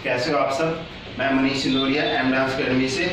कैसे हो आप सब। मैं Manish Sindoria M dance academy से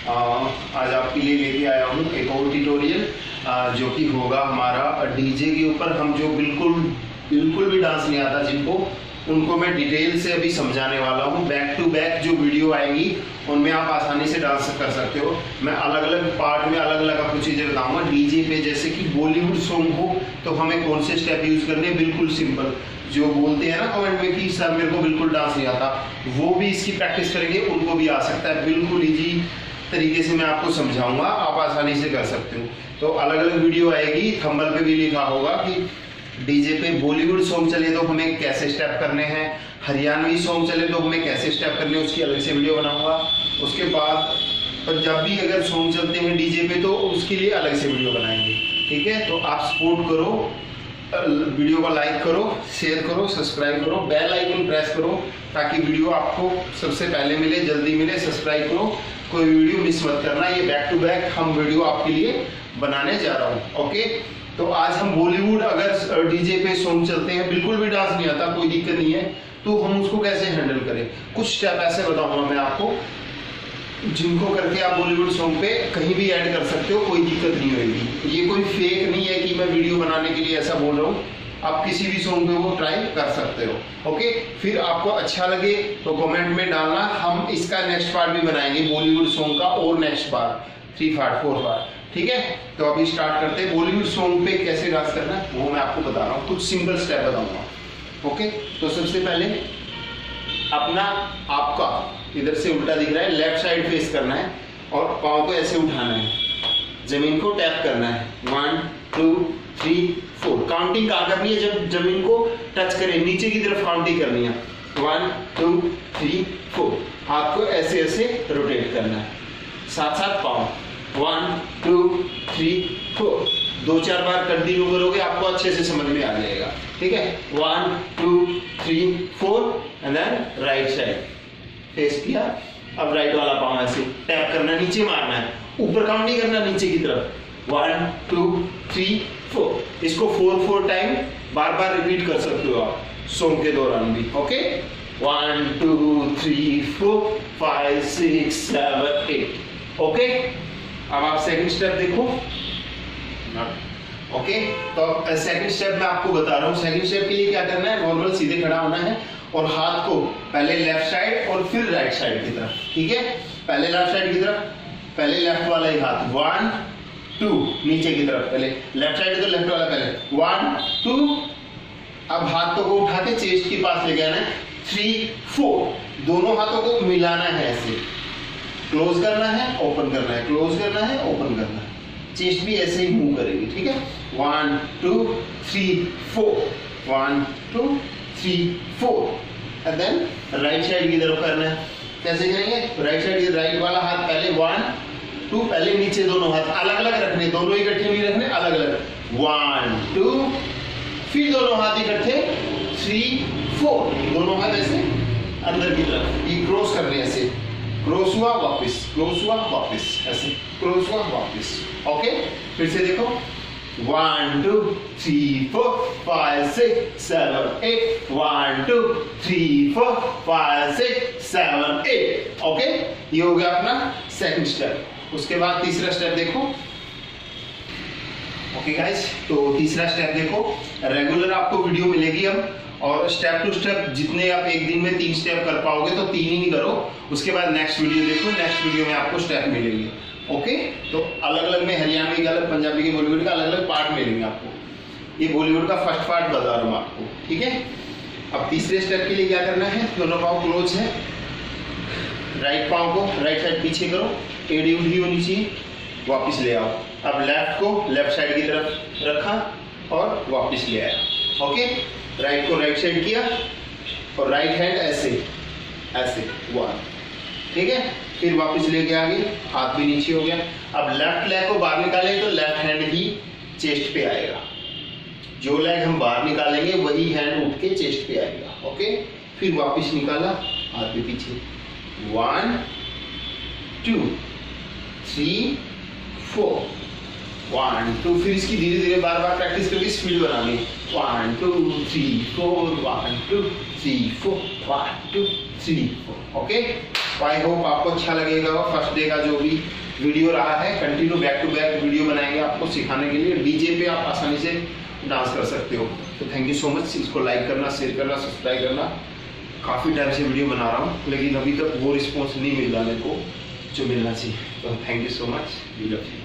आज आपके लिए लेके आया हूँ एक और ट्यूटोरियल जो कि होगा हमारा डीजे के ऊपर। हम जो बिल्कुल भी डांस नहीं आता जिनको, उनको मैं डिटेल से अभी समझाने वाला हूँ। बैक टू बैक जो वीडियो आएगी उनमें आप आसानी से डांस कर सकते हो। मैं अलग अलग पार्ट में अलग अलग आपको चीज़ें बताऊंगा। डीजे पे जैसे कि बॉलीवुड सॉन्ग हो तो हमें कौन से स्टेप यूज करने हैं, बिल्कुल सिंपल। जो बोलते हैं ना कमेंट में कि सर मेरे को बिल्कुल डांस नहीं आता, वो भी इसकी प्रैक्टिस करेंगे, उनको भी आ सकता है। बिल्कुल ईजी तरीके से मैं आपको समझाऊंगा, आप आसानी से कर सकते हो। तो अलग अलग वीडियो आएगी, थंबनेल पे भी लिखा होगा कि डीजे पे बॉलीवुड सॉन्ग चले तो हमें कैसे स्टेप करने हैं, हरियाणवी सॉन्ग चले तो हमें कैसे स्टेप करने हैं, उसकी अलग से वीडियो बनाऊंगा। उसके बाद पंजाबी अगर सॉन्ग चलते हैं डीजे पे तो उसके लिए अलग से वीडियो बनाएंगे। ठीक है, तो आप सपोर्ट करो, वीडियो को लाइक करो, शेयर करो, सब्सक्राइब करो, बेल आइकन प्रेस करो ताकि वीडियो आपको सबसे पहले मिले, जल्दी मिले। सब्सक्राइब करो, कोई वीडियो मिस मत करना। ये बैक टू बैक हम वीडियो आपके लिए बनाने जा रहा हूँ। ओके, तो आज हम बॉलीवुड अगर डीजे पे सॉन्ग चलते हैं, बिल्कुल भी डांस नहीं आता, कोई दिक्कत नहीं है, तो हम उसको कैसे हैंडल करें। कुछ स्टेप ऐसे बताऊंगा मैं आपको जिनको करके आप बॉलीवुड सॉन्ग पे कहीं भी ऐड कर सकते हो, कोई दिक्कत नहीं होगी। ये कोई फेक नहीं है कि मैं वीडियो बनाने के लिए ऐसा बोल रहा हूँ। आप किसी भी सॉन्ग पे वो ट्राई कर सकते हो। ओके, फिर आपको अच्छा लगे तो कमेंट में डालना। हम इसका नेक्स्ट पार्ट भी बनाएंगे बॉलीवुड सॉन्ग का, और नेक्स्ट पार्ट 3 पार्ट 4 पार्ट। ठीक है, तो अभी स्टार्ट करते हैं। बॉलीवुड सॉन्ग पे कैसे डांस करना है वो मैं आपको बता रहा हूँ, कुछ सिंपल स्टेप बताऊंगा। ओके, तो सबसे पहले अपना आपका इधर से उल्टा दिख रहा है, लेफ्ट साइड फेस करना है और पाँव को ऐसे उठाना है, जमीन को टैप करना है। 1 2 3 4 काउंटिंग कहाँ करनी है, जब जमीन को टच करें नीचे की तरफ काउंटिंग करनी है। 1 2 3 4 हाथ को ऐसे ऐसे रोटेट करना है, साथ साथ पाँव 1 2 3 4 2-4 बार कंटिन्यू करोगे, आपको अच्छे से समझ में आ जाएगा। ठीक है, 1 2 3 4 and then right side face किया। अब राइट वाला पाँव ऐसे टैप करना, नीचे मारना है, ऊपर काउंट नहीं करना, नीचे की तरफ 1 2 3 4। इसको 4 टाइम बार बार रिपीट कर सकते हो आप सॉन्ग के दौरान भी। ओके, 1 2 3 4 5 6 7 8। ओके, अब आप सेकंड स्टेप देखो। ओके, तो सेकंड स्टेप मैं आपको बता रहा हूँ। सेकंड स्टेप के लिए क्या करना है, नॉर्मल सीधे खड़ा होना है और हाथ को पहले लेफ्ट साइड और फिर राइट साइड की तरफ। ठीक है, पहले लेफ्ट साइड की तरफ, पहले लेफ्ट वाला ही हाथ 1 2 नीचे की तरफ, पहले लेफ्ट साइड तो लेफ्ट वाला पहले 1 2। अब हाथों को उठा के चेस्ट के पास लेके आना है, 3 4 दोनों हाथों को मिलाना है, ऐसे क्लोज करना है, ओपन करना है, क्लोज करना है, ओपन करना है। चेस्ट भी ऐसे ही मूव करेगी। ठीक है, 1 2 3 4 1 2 3 4 एंड देन राइट साइड की तरफ करना है। कैसे करेंगे, राइट साइड राइट वाला हाथ पहले 1 2, पहले नीचे दोनों हाथ अलग अलग रखने, दोनों इकट्ठे नहीं रखने, अलग अलग 1 2, फिर दोनों हाथ इकट्ठे 3 4, दोनों हाथ ऐसे अंदर की तरफ, ये क्रॉस करने, ऐसे क्रॉस हुआ वापस, क्रॉस हुआ वापस, ऐसे क्रॉस हुआ वापस। ओके, फिर से देखो 1 2 3 4 5 6 7 8 1 2 3 4 5 6 7 8। ओके, ये हो गया अपना सेकंड स्टेप। उसके बाद तीसरा स्टेप देखो। ओके गाइस, तो तीसरा स्टेप देखो, रेगुलर आपको वीडियो मिलेगी अब, और स्टेप टू स्टेप जितने आप एक दिन में 3 स्टेप कर पाओगे तो 3 ही करो। उसके बाद नेक्स्ट वीडियो देखो, नेक्स्ट वीडियो में आपको स्टेप मिलेंगे। ओके, तो अलग अलग में हरियाणवी का अलग, पंजाबी के बॉलीवुड का अलग अलग पार्ट मिलेंगे आपको। ये बॉलीवुड का फर्स्ट पार्ट बता रहा हूँ आपको। ठीक है, अब तीसरे स्टेप के लिए क्या करना है, दोनों पाँव क्लोज है, राइट पाँव को राइट साइड पीछे करो, एड़ी उठी होनी चाहिए, वापिस ले आओ। अब लेफ्ट को लेफ्ट साइड की तरफ रखा और वापिस ले आया। ओके, राइट को राइट साइड किया और राइट हैंड ऐसे ऐसे 1। ठीक है, फिर वापस लेके आ गए, हाथ भी नीचे हो गया। अब लेफ्ट लेग को बाहर निकालें तो लेफ्ट हैंड ही चेस्ट पे आएगा, जो लेग हम बाहर निकालेंगे वही हैंड उठ के चेस्ट पे आएगा। ओके, फिर वापस निकाला, हाथ भी पीछे 1 2 3 4 1 2, फिर इसकी धीरे धीरे बार बार प्रैक्टिस करके स्पीड बनानी। 1 2 3 4 1 2 3 4 1 2 3 4। ओके, आई होप आपको अच्छा लगेगा। फर्स्ट डे का जो भी वीडियो रहा है, continue back to back video बनाएंगे आपको सिखाने के लिए। डीजे पे आप आसानी से डांस कर सकते हो। तो थैंक यू सो मच। इसको लाइक करना, शेयर करना, सब्सक्राइब करना। काफ़ी टाइम से वीडियो बना रहा हूँ लेकिन अभी तक वो रिस्पॉन्स नहीं मिल रहा मेरे को जो मिलना चाहिए। तो thank you so much. We love you.